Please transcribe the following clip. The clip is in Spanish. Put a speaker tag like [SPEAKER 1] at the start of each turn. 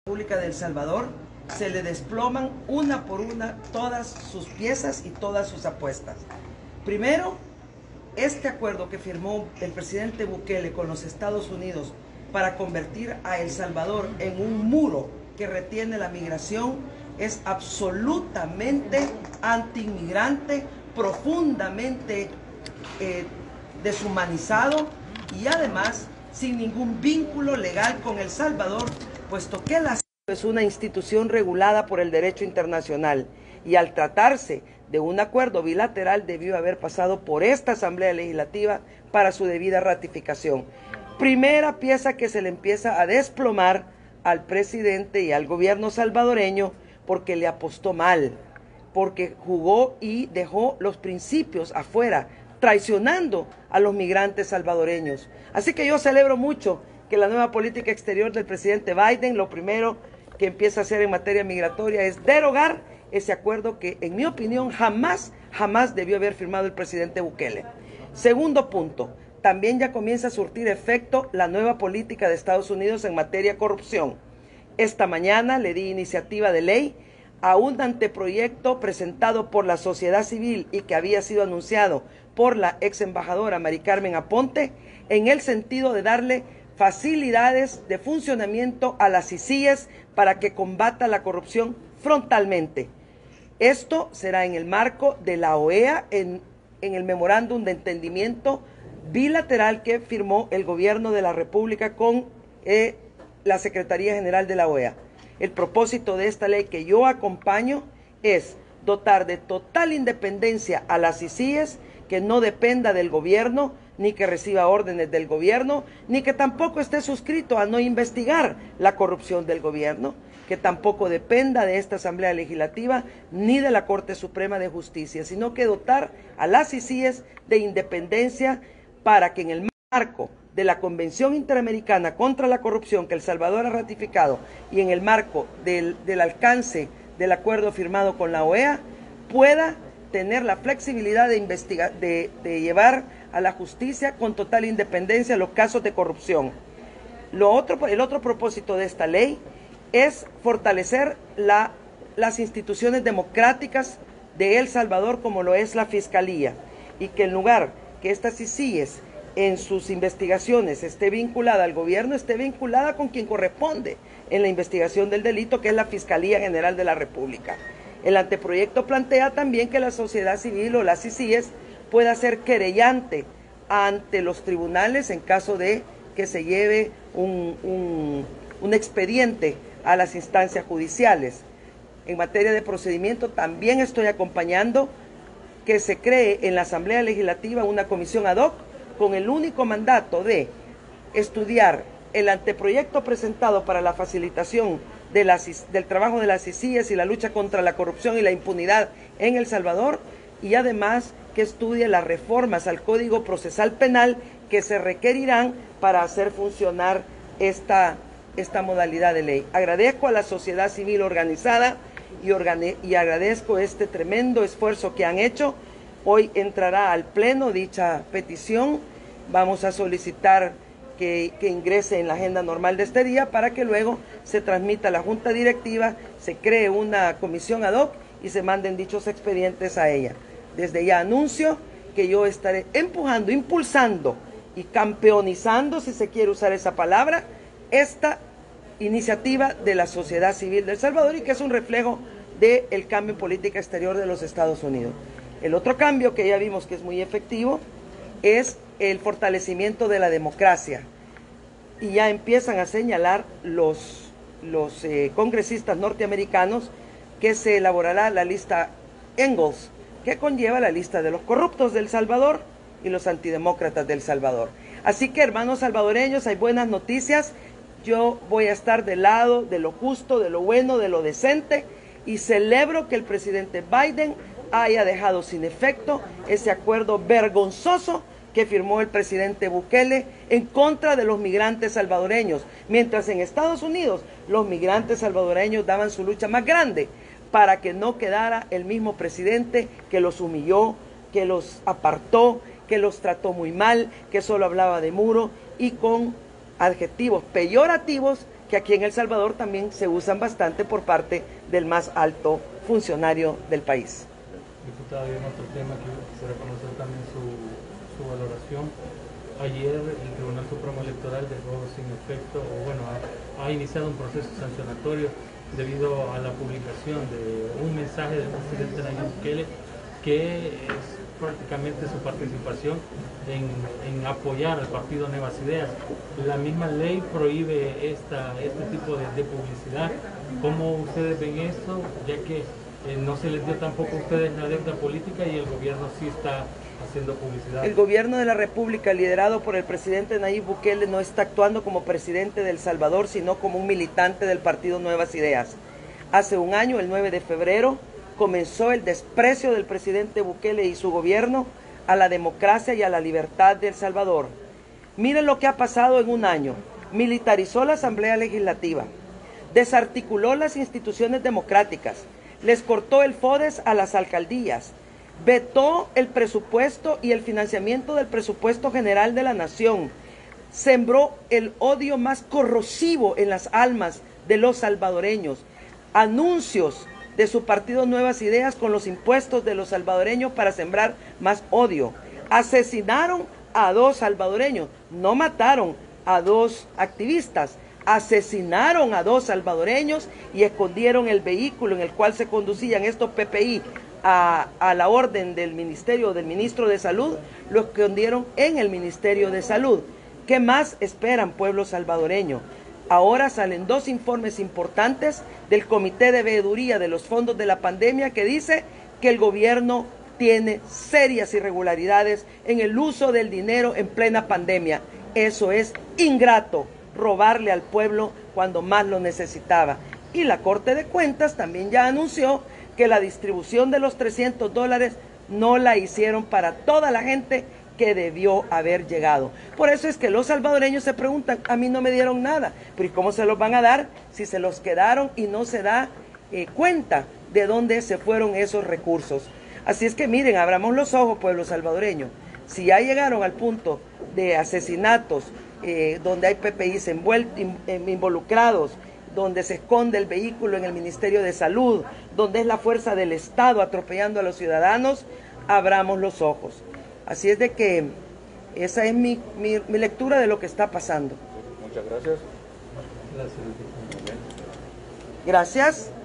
[SPEAKER 1] República de El Salvador se le desploman una por una todas sus piezas y todas sus apuestas. Primero, este acuerdo que firmó el presidente Bukele con los Estados Unidos para convertir a El Salvador en un muro que retiene la migración es absolutamente anti-inmigrante, profundamente deshumanizado y además sin ningún vínculo legal con El Salvador, puesto que la es una institución regulada por el derecho internacional y al tratarse de un acuerdo bilateral debió haber pasado por esta Asamblea Legislativa para su debida ratificación. Primera pieza que se le empieza a desplomar al presidente y al gobierno salvadoreño porque le apostó mal, porque jugó y dejó los principios afuera, traicionando a los migrantes salvadoreños. Así que yo celebro mucho que la nueva política exterior del presidente Biden, lo primero que empieza a hacer en materia migratoria es derogar ese acuerdo que, en mi opinión, jamás debió haber firmado el presidente Bukele. Segundo punto, también ya comienza a surtir efecto la nueva política de Estados Unidos en materia de corrupción. Esta mañana le di iniciativa de ley a un anteproyecto presentado por la sociedad civil y que había sido anunciado por la ex embajadora Mari Carmen Aponte, en el sentido de darle facilidades de funcionamiento a las CICIES para que combata la corrupción frontalmente. Esto será en el marco de la OEA, en el memorándum de entendimiento bilateral que firmó el gobierno de la República con la Secretaría General de la OEA. El propósito de esta ley que yo acompaño es dotar de total independencia a las CICIES, que no dependa del gobierno, ni que reciba órdenes del gobierno, ni que tampoco esté suscrito a no investigar la corrupción del gobierno, que tampoco dependa de esta Asamblea Legislativa ni de la Corte Suprema de Justicia, sino que dotar a las CICIES de independencia para que en el marco de la Convención Interamericana contra la Corrupción que El Salvador ha ratificado y en el marco del alcance del acuerdo firmado con la OEA, pueda tener la flexibilidad de llevar a la justicia con total independencia los casos de corrupción. El otro propósito de esta ley es fortalecer las instituciones democráticas de El Salvador, como lo es la Fiscalía, y que en lugar que estas CICIES en sus investigaciones esté vinculada al gobierno, esté vinculada con quien corresponde en la investigación del delito, que es la Fiscalía General de la República. El anteproyecto plantea también que la sociedad civil o las CICIES pueda ser querellante ante los tribunales en caso de que se lleve un expediente a las instancias judiciales. En materia de procedimiento también estoy acompañando que se cree en la Asamblea Legislativa una comisión ad hoc con el único mandato de estudiar el anteproyecto presentado para la facilitación del trabajo de las CICIES y la lucha contra la corrupción y la impunidad en El Salvador, y además que estudie las reformas al Código Procesal Penal que se requerirán para hacer funcionar esta modalidad de ley. Agradezco a la sociedad civil organizada y agradezco este tremendo esfuerzo que han hecho. Hoy entrará al Pleno dicha petición. Vamos a solicitar que ingrese en la agenda normal de este día para que luego se transmita a la Junta Directiva, se cree una comisión ad hoc y se manden dichos expedientes a ella. Desde ya anuncio que yo estaré empujando, impulsando y campeonizando, si se quiere usar esa palabra, esta iniciativa de la sociedad civil de El Salvador y que es un reflejo del cambio en política exterior de los Estados Unidos. El otro cambio que ya vimos que es muy efectivo es el fortalecimiento de la democracia. Y ya empiezan a señalar los congresistas norteamericanos que se elaborará la lista Engels, que conlleva la lista de los corruptos de El Salvador y los antidemócratas de El Salvador. Así que, hermanos salvadoreños, hay buenas noticias. Yo voy a estar del lado de lo justo, de lo bueno, de lo decente, y celebro que el presidente Biden haya dejado sin efecto ese acuerdo vergonzoso que firmó el presidente Bukele en contra de los migrantes salvadoreños, mientras en Estados Unidos los migrantes salvadoreños daban su lucha más grande para que no quedara el mismo presidente que los humilló, que los apartó, que los trató muy mal, que solo hablaba de muro y con adjetivos peyorativos que aquí en El Salvador también se usan bastante por parte del más alto funcionario del país.
[SPEAKER 2] Diputada, hay otro tema que quisiera conocer también su valoración. Ayer el Tribunal Supremo Electoral dejó sin efecto, o bueno, ha iniciado un proceso sancionatorio debido a la publicación de un mensaje del presidente Nayib Bukele, que es prácticamente su participación en apoyar al partido Nuevas Ideas. La misma ley prohíbe este tipo de publicidad. ¿Cómo ustedes ven esto? Ya que no se les dio tampoco a ustedes la deuda política y el gobierno sí está haciendo publicidad.
[SPEAKER 1] El gobierno de la República, liderado por el presidente Nayib Bukele, no está actuando como presidente de El Salvador, sino como un militante del partido Nuevas Ideas. Hace un año, el 9 de febrero, comenzó el desprecio del presidente Bukele y su gobierno a la democracia y a la libertad de El Salvador. Miren lo que ha pasado en un año. Militarizó la Asamblea Legislativa, desarticuló las instituciones democráticas, les cortó el FODES a las alcaldías, vetó el presupuesto y el financiamiento del presupuesto general de la nación, sembró el odio más corrosivo en las almas de los salvadoreños, anuncios de su partido Nuevas Ideas con los impuestos de los salvadoreños para sembrar más odio. Asesinaron a 2 salvadoreños, no mataron a 2 activistas, asesinaron a 2 salvadoreños y escondieron el vehículo en el cual se conducían estos PPI a la orden del ministro de Salud, lo escondieron en el Ministerio de Salud. ¿Qué más esperan, pueblo salvadoreño? Ahora salen 2 informes importantes del Comité de Veeduría de los Fondos de la Pandemia que dice que el gobierno tiene serias irregularidades en el uso del dinero en plena pandemia. Eso es ingrato, robarle al pueblo cuando más lo necesitaba. Y la Corte de Cuentas también ya anunció que la distribución de los $300 no la hicieron para toda la gente que debió haber llegado. Por eso es que los salvadoreños se preguntan, a mí no me dieron nada, pero ¿y cómo se los van a dar si se los quedaron y no se da cuenta de dónde se fueron esos recursos? Así es que miren, abramos los ojos, pueblo salvadoreño. Si ya llegaron al punto de asesinatos, donde hay PPIs involucrados, donde se esconde el vehículo en el Ministerio de Salud, donde es la fuerza del Estado atropellando a los ciudadanos, abramos los ojos. Así es de que esa es mi lectura de lo que está pasando.
[SPEAKER 3] Muchas gracias.
[SPEAKER 2] Gracias.
[SPEAKER 1] Gracias.